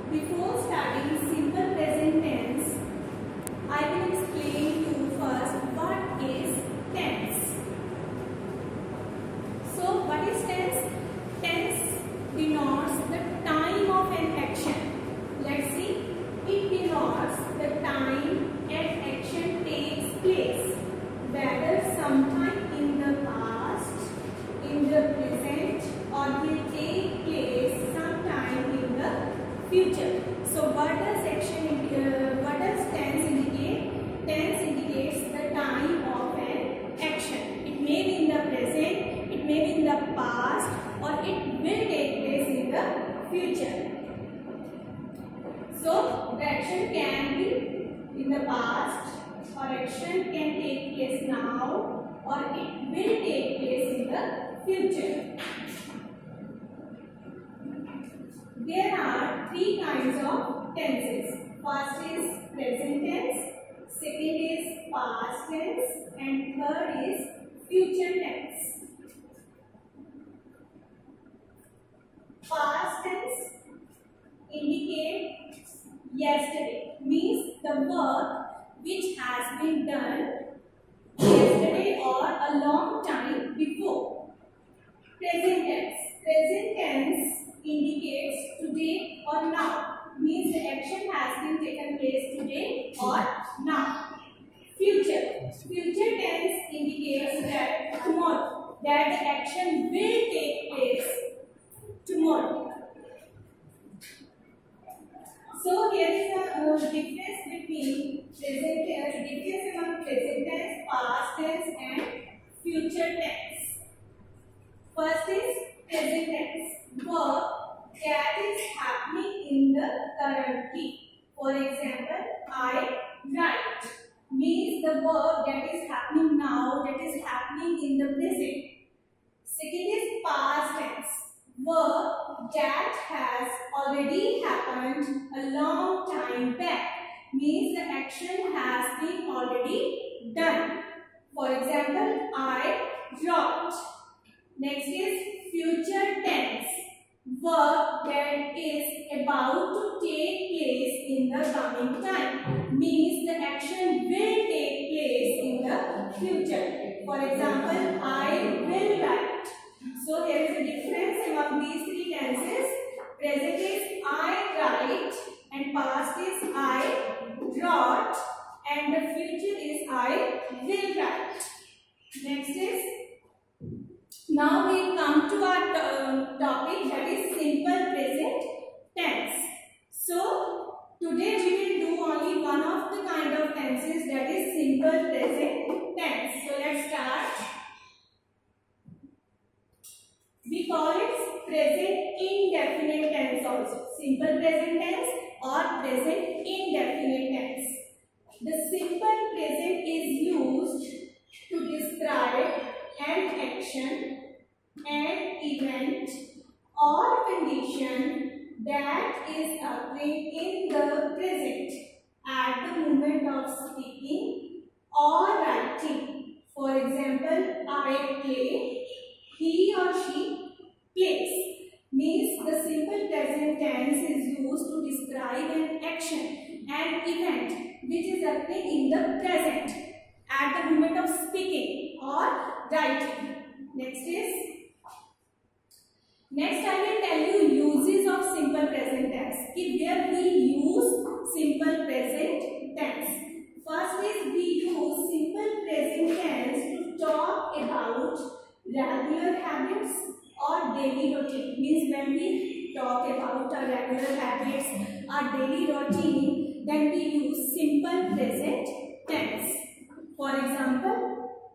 Before starting simple present tense, I will explain to you first what is tense. So, what is tense? Tense denotes the time of an action. Let's see. It denotes the time an action takes place, whether sometime in the past, in the present, or will take place sometime in the future. So, what does tense indicate? Tense indicates the time of an action. It may be in the present, it may be in the past, or it will take place in the future. So, the action can be in the past, or action can take place now, or it will take place in the future. There are three kinds of tenses. First is present tense, second is past tense, and third is future tense. Past tense indicates yesterday, means the work which has been done yesterday or a long time before. Present tense indicates today or now, means the action has been taken place today or now. Future tense indicates that tomorrow, that the action will take place tomorrow. So here is the difference between difference among present tense, past tense and future tense. First is present tense, work that is happening in the currently. For example, I write, means the work that is happening now, that is happening in the present. Second is past tense, work that has already happened a long time back, means the action has been already done. For example, I wrote. Next is future tense, work that is about to take place in the coming time, means the action will take place in the future. For example, I will write. So there is a difference among these three tenses. Present is I write, and past is I wrote, and the future is I will write. Next is, now we come to our topic, that is simple present tense. So today we will do only one of the kind of tenses, that is simple present tense. So let's start. We call it present indefinite tense also. Simple present tense or present indefinite tense. The simple present is used to describe an action, an event or condition that is occurring in the present at the moment of speaking or writing. For example, I play, he or she plays, means the simple present tense is used to describe an action, an event which is occurring in the present at the moment of speaking or writing. Next I will tell you uses of simple present tense, where we use simple present tense. First is we use simple present tense to talk about regular habits or daily routine, means when we talk about our regular habits, our daily routine, then we use simple present tense. For example,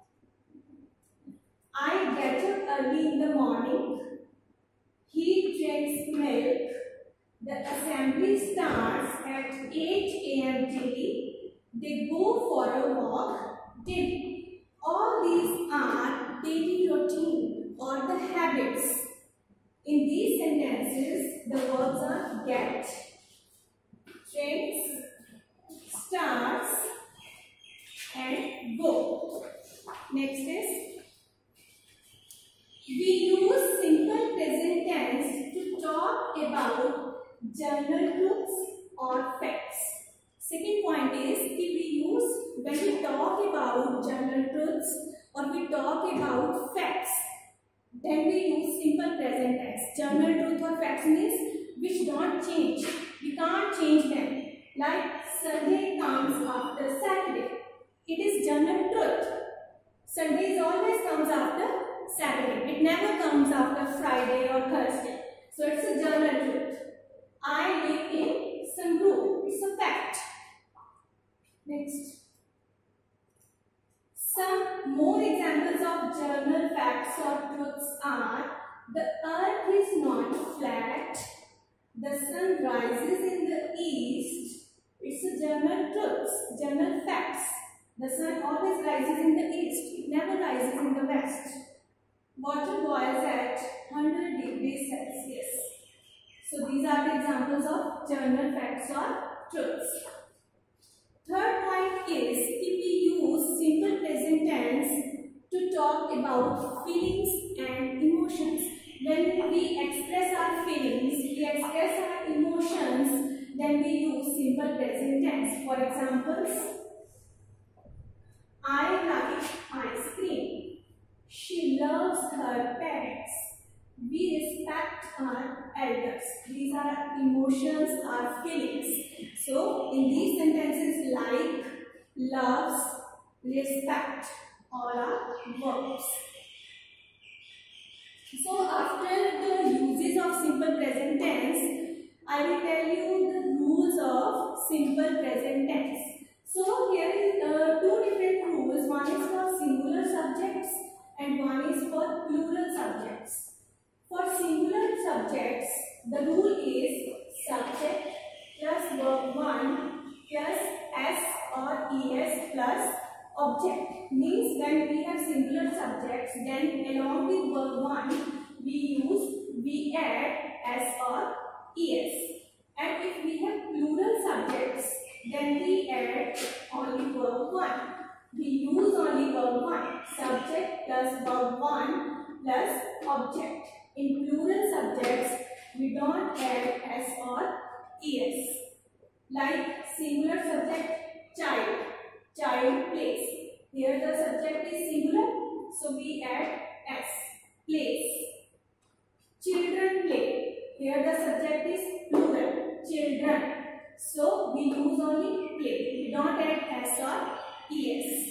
I get up early in the morning, he drinks milk, the assembly starts at 8 a.m. daily, they go for a walk daily. All these are daily routine or the habits. In these sentences, the verbs are get, drinks, starts and go. Next is, we use simple present tense to talk about general truths or facts. Second point is कि we use when we talk about general truths or we talk about facts, then we use simple present tense. General truth or facts means which don't change. We can't change them. Like Sunday comes after Saturday. It is general truth. Sunday always comes after Saturday. It never comes after Friday or Thursday. So it's a general truth. I live in Sangrur. It's a fact. Next. Some more examples of general facts or truths are: the earth is not flat, the sun rises in the east. It's a general truth, general facts. The sun always rises in the east, it never rises in the west. Water boils at 100 degrees Celsius. So these are the examples of general facts or truths. Third point is if we use simple present tense to talk about feelings and emotions. When we express our feelings, we express our emotions, then we use simple present tense. For examples, I like ice cream. She loves her parents. We respect our elders. These are emotions, our feelings. So, in these sentences, like, loves, respect, all are verbs. So, after the uses of simple present tense, I will tell you the rules of simple present tense. So, here is two different rules. One is for singular subjects and one is for plural subjects. For singular subjects, the rule is subject plus verb 1 plus s or es plus object. Means when we have singular subjects, then along with verb 1, we add s or es. And if we have plural subjects, then we add only verb 1. We use only verb 1. Subject plus verb 1 plus object. In plural subjects, we don't add s or es. Like singular subject, child. Child plays. Here the subject is singular, so we add s. Plays. Children play. Here the subject is plural. Children. So we use only play. We don't add s or es.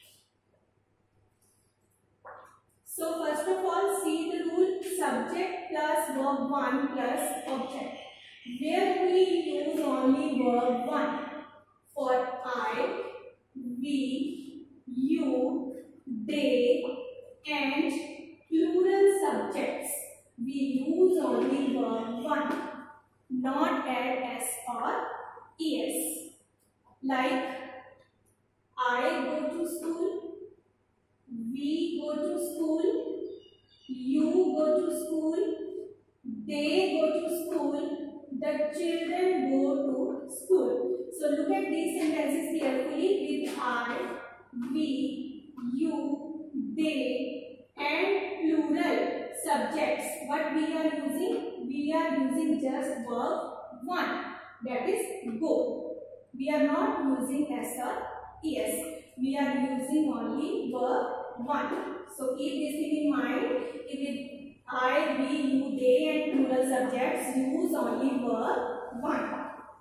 So first of all, see the rule subject plus verb 1 plus object. Where we use only verb 1. For I, we, you, they and plural subjects, we use only verb 1. Not add s or es. Like I go to school, we go to school, you go to school, they go to school, the children go to school. So look at these sentences carefully with I, we, you, they and plural subjects. What we are using? We are using just verb 1, that is go. We are not using s or es. We are using only verb 1. So keep this thing in mind. If it I, we, you, they and plural subjects, use only verb 1.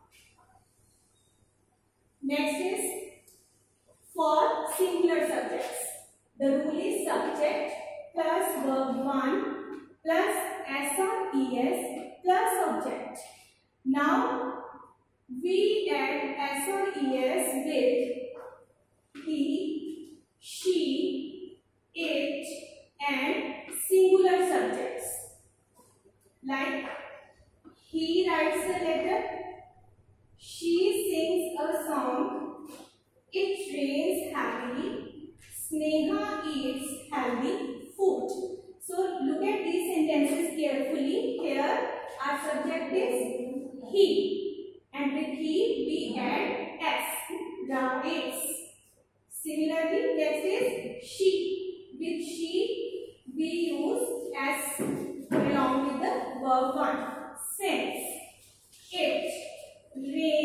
Next is for singular subjects. The rule is subject plus verb 1 plus s or es plus object. Now we add s or es with he, she, it and singular subjects. Like he writes a letter, she sings a song, it rains heavily, Sneha eats healthy food. So look at these sentences carefully. Here our subject is he and with he we add s, writes. Similarly, next is she. With she we use s along with the verb 1. Since, it, rain,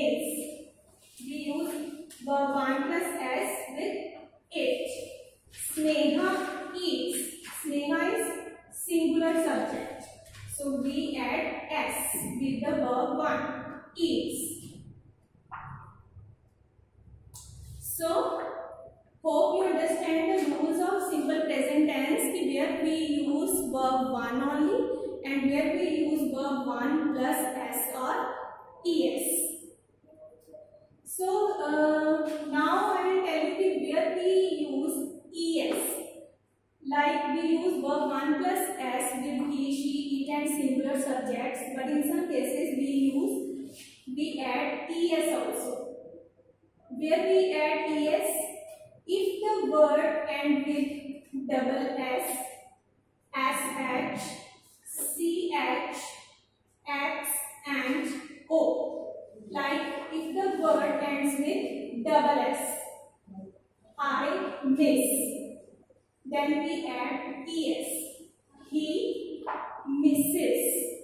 eats. So hope you understand the rules of simple present tense, where we use verb one only and where we use verb one plus s or es. So now I will tell you where we use es. Like we use verb one plus s with he, she, it and singular subjects, but in some cases we add es also. Where we add es, if the word ends with double s, sh, ch, x and o. Like if the word ends with double s, I miss, then we add es. He misses.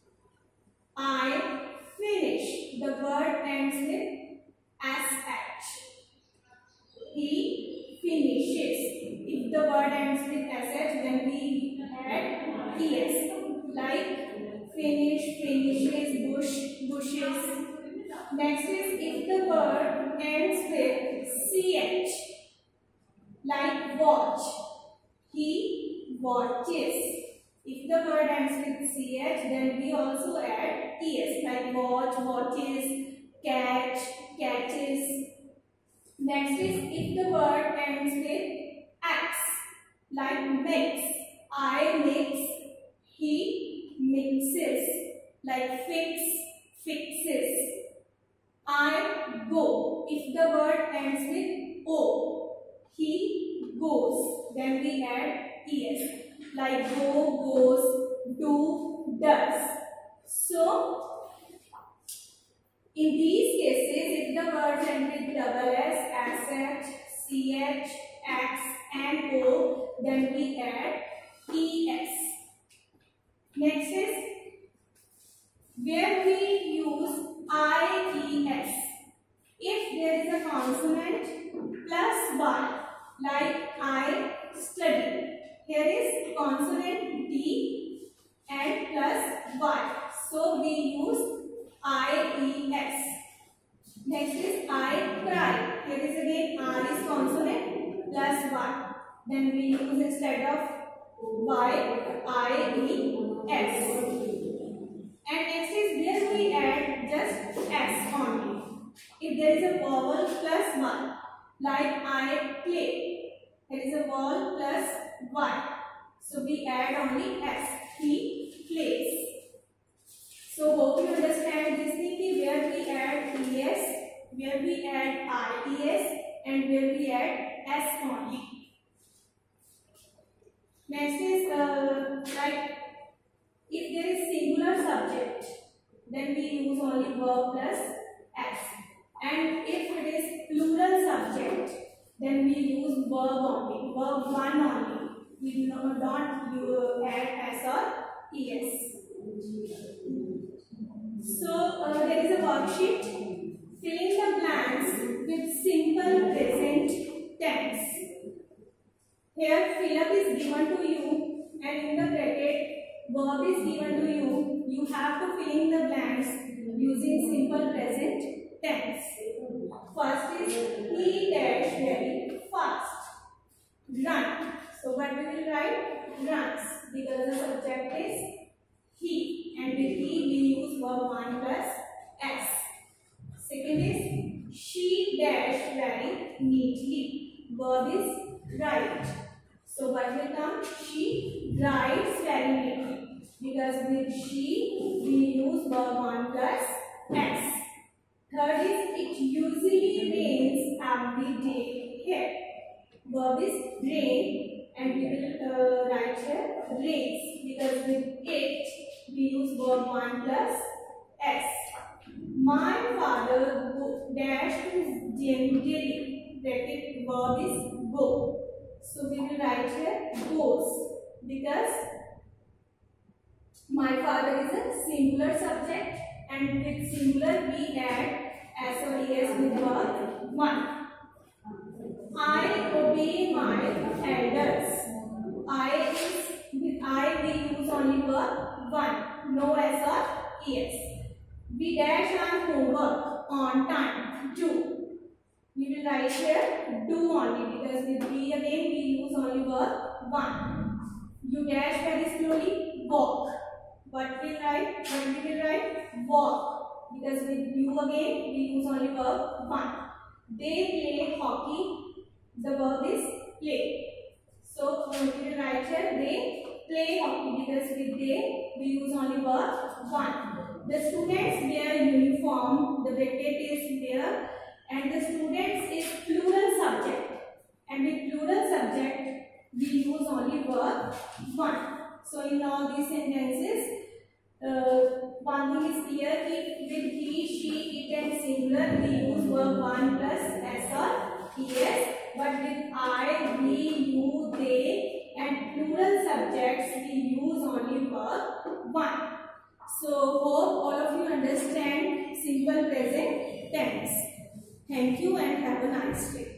I finish. The word ends with sh. He finishes. If the word ends with sh, then we add es. Like finish, finishes, bush, bushes. Next is if the word ends with ch, like watch, he watches. If the word ends with ch, then we also add es, like watch, watches, catch, catches. Next is if the word ends with x, like mix, I mix, he mixes, like fix, fixes. I go. If the word ends with o, he goes, then we add es, like go, goes, do, does. So in these cases, if the words end with double s, sh, ch, x and o, then we add es. Next is where we use ies. If there is a consonant plus y, like I study, here is consonant d and plus y, so we use ies. Next is I cry. Here is again R is consonant plus y. Then we use instead of y, ies. And next is where we add just s only. If there is a vowel plus y, like I play, there is a vowel plus y, so we add only s. He plays. So hope you understand this thing, where we add es, where we add ies and where we add s only. Next is like if there is singular subject, then we use only verb plus s, and if it is plural subject, then we use verb only, verb one only. We don't add s or es. So there is a worksheet, filling the blanks with simple present tense. Here fill up is given to you and in the bracket verb is given to you. You have to fill in the blanks using simple present tense. First is he dash very fast. Run. So what we will write? Runs, because the subject is he, and with he we use verb one plus s. Second is she dash very neatly. Verb is write. So what will come? She writes very neatly, because with she we use verb one plus s. Third is it usually rains every day here. Verb is rain, and we will write here rains, because with it we use verb one plus s. My father dash to gym daily. Bracket verb is go. So we will write here goes, because my father is a singular subject, and with singular we add s or es with verb one. I obey my elders. With I we use only verb one, no s or es. We dash our homework on time. Do. We will write here do only because with be again we use only verb one. You dash very slowly. Walk. What we write? What we will write? Walk. Because with you again we use only verb one. They play hockey. The verb is play. So we will write here they play hockey because with they we use only verb one. The students wear uniform. The vedette is there, and the students is plural subject. And with plural subject we use only verb one. So in all these sentences, one thing is clear: if with he, she, it, and singular we use verb one plus s or es. But with I, we, you, they, and plural subjects we use only verb one. So hope all of you understand simple present tense. Thank you and have a nice day.